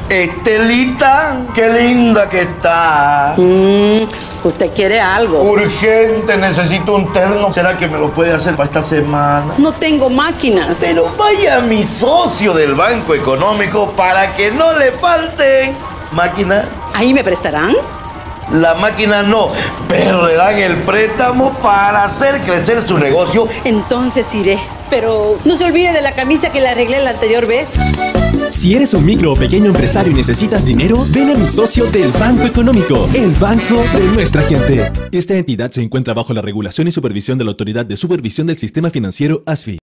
Estelita, qué linda que está. Usted quiere algo. Urgente, necesito un terno. ¿Será que me lo puede hacer para esta semana? No tengo máquinas. Pero vaya a mi socio del Banco Económico para que no le falten máquinas. ¿Ahí me prestarán? La máquina no, pero le dan el préstamo para hacer crecer su negocio. Entonces iré. Pero no se olvide de la camisa que le arreglé la anterior vez. Si eres un micro o pequeño empresario y necesitas dinero, ven a mi socio del Banco Económico, el banco de nuestra gente. Esta entidad se encuentra bajo la regulación y supervisión de la Autoridad de Supervisión del Sistema Financiero, ASFI.